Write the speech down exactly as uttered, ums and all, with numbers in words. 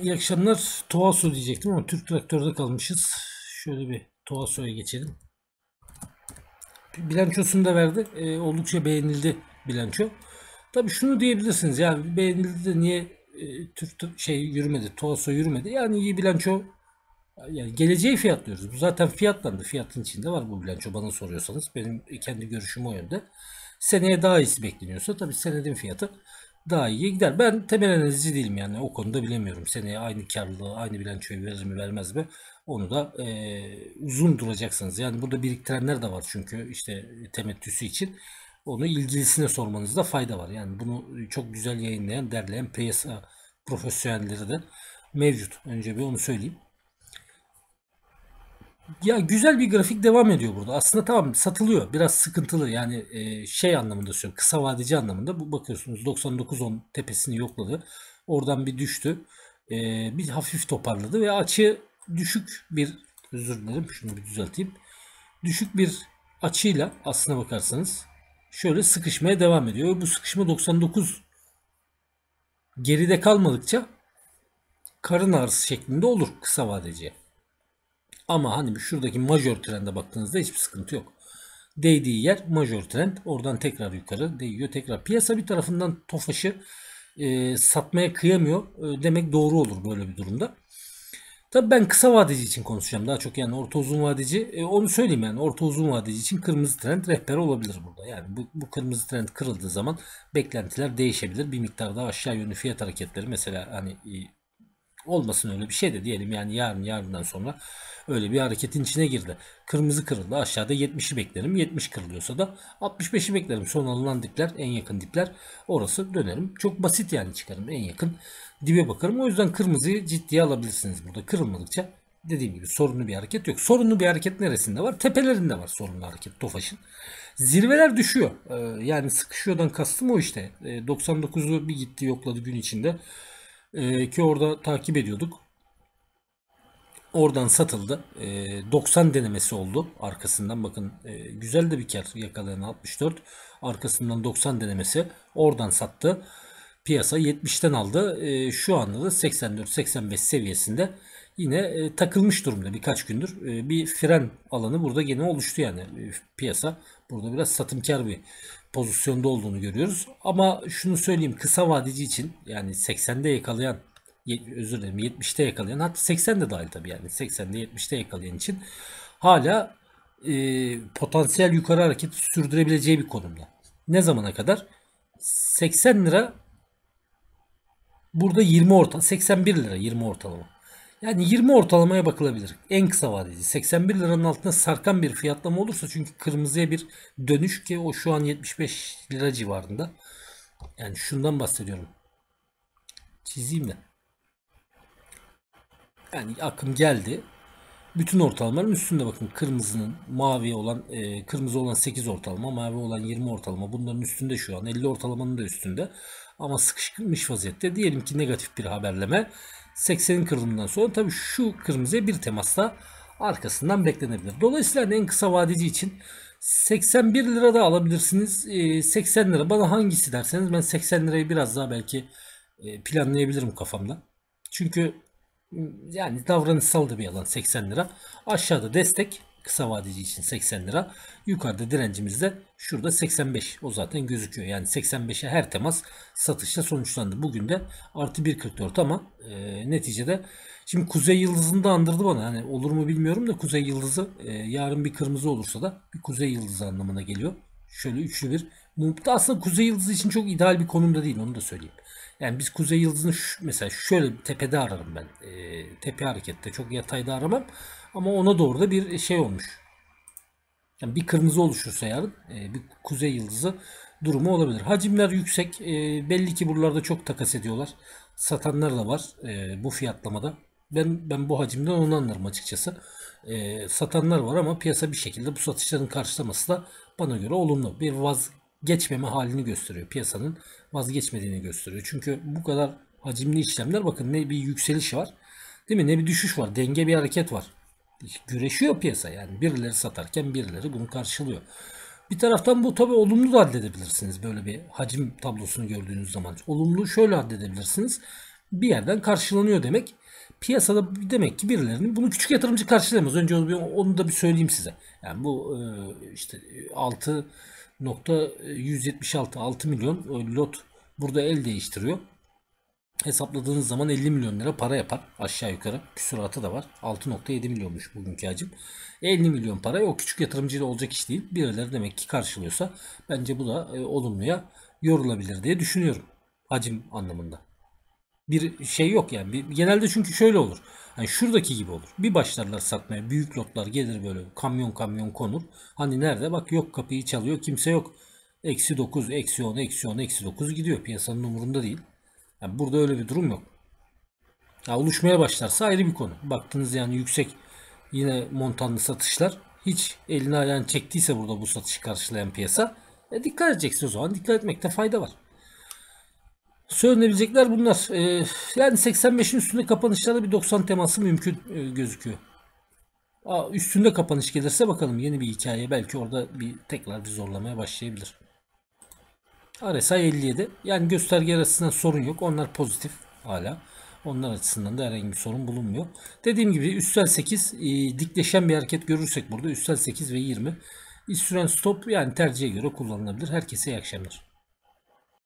İyi akşamlar. Toaso diyecektim ama Türk Traktör'de kalmışız. Şöyle bir Toaso'ya geçelim. Bilançosunu da verdi. E, oldukça beğenildi bilanço. Tabii şunu diyebilirsiniz, yani beğenildi de niye e, Türk şey yürümedi, Toaso yürümedi? Yani iyi bilanço, yani geleceği fiyatlıyoruz. Bu zaten fiyatlandı. Fiyatın içinde var bu bilanço, bana soruyorsanız. Benim kendi görüşüm o yönde. Seneye daha iyisi bekleniyorsa tabii senedin fiyatı daha iyi gider. Ben temel analizci değilim, yani o konuda bilemiyorum. Seneye aynı karlılığı, aynı bilançoyu verir mi vermez mi? Onu da e, uzun duracaksınız. Yani burada biriktirenler de var çünkü işte temettüsü için. Onu ilgilisine sormanızda fayda var. Yani bunu çok güzel yayınlayan, derleyen piyasa profesyonelleri de mevcut. Önce bir onu söyleyeyim. Ya güzel bir grafik devam ediyor burada. Aslında tamam, satılıyor. Biraz sıkıntılı, yani e, şey anlamında söylüyorum. Kısa vadeci anlamında. Bu bakıyorsunuz doksan dokuz on tepesini yokladı. Oradan bir düştü. E, bir hafif toparladı ve açı düşük bir, özür dilerim şunu bir düzelteyim. Düşük bir açıyla aslına bakarsanız şöyle sıkışmaya devam ediyor. Ve bu sıkışma doksan dokuz geride kalmadıkça karın ağrısı şeklinde olur kısa vadeciye. Ama hani şuradaki majör trende baktığınızda hiçbir sıkıntı yok. Değdiği yer majör trend. Oradan tekrar yukarı değiyor. Tekrar piyasa bir tarafından Tofaş'ı e, satmaya kıyamıyor. E, demek doğru olur böyle bir durumda. Tabii ben kısa vadeci için konuşacağım daha çok, yani orta uzun vadeci. E, onu söyleyeyim, yani orta uzun vadeci için kırmızı trend rehber olabilir burada. Yani bu, bu kırmızı trend kırıldığı zaman beklentiler değişebilir. Bir miktar daha aşağı yönlü fiyat hareketleri, mesela hani e, olmasın öyle bir şey de diyelim, yani yarın yarından sonra öyle bir hareketin içine girdi. Kırmızı kırıldı, aşağıda yetmişi beklerim. yetmiş kırılıyorsa da altmış beşi beklerim. Son alınan dipler, en yakın dipler orası, dönerim. Çok basit yani, çıkarım en yakın dibe bakarım. O yüzden kırmızıyı ciddiye alabilirsiniz burada. Kırılmadıkça dediğim gibi sorunlu bir hareket yok. Sorunlu bir hareket neresinde var? Tepelerinde var sorunlu hareket Tofaş'ın. Zirveler düşüyor. Ee, yani sıkışıyordan kastım o işte. Ee, doksan dokuzu bir gitti yokladı gün içinde. Ee, ki orada takip ediyorduk. Oradan satıldı. Ee, doksan denemesi oldu. Arkasından bakın e, güzel de bir kar yakalayan altmış dört. Arkasından doksan denemesi. Oradan sattı. Piyasa yetmişten aldı. Ee, şu anda da seksen dört seksen beş seviyesinde yine e, takılmış durumda birkaç gündür. E, bir fren alanı burada gene oluştu yani. E, piyasa burada biraz satımkar bir pozisyonda olduğunu görüyoruz. Ama şunu söyleyeyim, kısa vadeci için yani seksende yakalayan, özür dilerim yetmişte yakalayan, hatta seksen de dahil tabii, yani seksende yetmişte yakalayan için hala e, potansiyel yukarı hareket sürdürebileceği bir konumda. Ne zamana kadar? seksen lira burada, yirmi orta seksen bir lira yirmi ortalama. Yani yirmi ortalamaya bakılabilir. En kısa vadeli seksen bir liranın altına sarkan bir fiyatlama olursa, çünkü kırmızıya bir dönüş, ki o şu an yetmiş beş lira civarında. Yani şundan bahsediyorum. Çizeyim de. Yani akım geldi. Bütün ortalamaların üstünde bakın, kırmızının mavi olan e, kırmızı olan sekiz ortalama, mavi olan yirmi ortalama, bunların üstünde şu an, elli ortalamanın da üstünde. Ama sıkışmış vaziyette, diyelim ki negatif bir haberleme seksenin kırılımından sonra tabii şu kırmızıya bir temasla arkasından beklenebilir. Dolayısıyla en kısa vadeci için seksen bir lirada alabilirsiniz. E, seksen lira bana hangisi derseniz, ben seksen lirayı biraz daha belki e, planlayabilirim kafamda. Çünkü yani davranışsal da bir alan seksen lira. Aşağıda destek kısa vadeci için seksen lira. Yukarıda direncimiz de şurada seksen beş. O zaten gözüküyor. Yani seksen beşe her temas satışla sonuçlandı. Bugün de artı bir kırk dört ama e, neticede şimdi Kuzey Yıldızı'nı da andırdı bana. Hani olur mu bilmiyorum da, Kuzey Yıldızı e, yarın bir kırmızı olursa da bir Kuzey Yıldızı anlamına geliyor. Şöyle üçlü bir mumda, aslında Kuzey Yıldızı için çok ideal bir konumda değil, onu da söyleyeyim. Yani biz Kuzey Yıldızı'nı şu, mesela şöyle tepede ararım ben. E, tepe harekette, çok yatayda aramam. Ama ona doğru da bir şey olmuş. Yani bir kırmızı oluşursa yarın e, bir Kuzey Yıldızı durumu olabilir. Hacimler yüksek. E, belli ki buralarda çok takas ediyorlar. Satanlar da var e, bu fiyatlamada. Ben ben bu hacimden onu anlarım açıkçası. E, satanlar var ama piyasa bir şekilde bu satışların karşılaması da bana göre olumlu. Bir vazgeçmeme halini gösteriyor. Piyasanın vazgeçmediğini gösteriyor. Çünkü bu kadar hacimli işlemler, bakın ne bir yükseliş var, değil mi? Ne bir düşüş var. Denge bir hareket var. Güreşiyor piyasa yani. Birileri satarken birileri bunu karşılıyor. Bir taraftan bu tabi olumlu da addedebilirsiniz böyle bir hacim tablosunu gördüğünüz zaman. Olumlu şöyle addedebilirsiniz. bir yerden karşılanıyor demek. Piyasada demek ki birilerinin bunu küçük yatırımcı karşılayamaz. Önce onu, bir, onu da bir söyleyeyim size. Yani bu e, işte altı nokta yüz yetmiş altı altı milyon lot burada el değiştiriyor. Hesapladığınız zaman elli milyon lira para yapar aşağı yukarı. Küsuratı da var. altı nokta yedi milyonmuş bugünkü hacim. elli milyon para o küçük yatırımcıyla olacak iş değil. Birileri demek ki karşılıyorsa bence bu da e, olumluya yorulabilir diye düşünüyorum. Hacim anlamında. Bir şey yok yani. Bir, genelde çünkü şöyle olur. Hani şuradaki gibi olur. Bir başlarlar satmaya. Büyük lotlar gelir böyle. Kamyon kamyon konur. Hani nerede? Bak yok, kapıyı çalıyor. Kimse yok. Eksi dokuz, eksi on, eksi on, eksi dokuz gidiyor. Piyasanın umurunda değil. Yani burada öyle bir durum yok. Ya oluşmaya başlarsa ayrı bir konu. Baktınız yani yüksek yine montanlı satışlar. Hiç elini ayağını çektiyse burada bu satışı karşılayan piyasa. E dikkat edeceksin o zaman. Dikkat etmekte fayda var. Söylenebilecekler bunlar. Ee, yani seksen beşin üstünde kapanışlarda bir doksan teması mümkün e, gözüküyor. Aa, üstünde kapanış gelirse bakalım yeni bir hikaye. Belki orada bir tekrar bir zorlamaya başlayabilir. R S I elli yedi. Yani gösterge açısından sorun yok. Onlar pozitif hala. Onlar açısından da herhangi bir sorun bulunmuyor. Dediğim gibi üstel sekiz e, dikleşen bir hareket görürsek burada üstel sekiz ve yirmi. İş süren stop yani tercihe göre kullanılabilir. Herkese iyi akşamlar.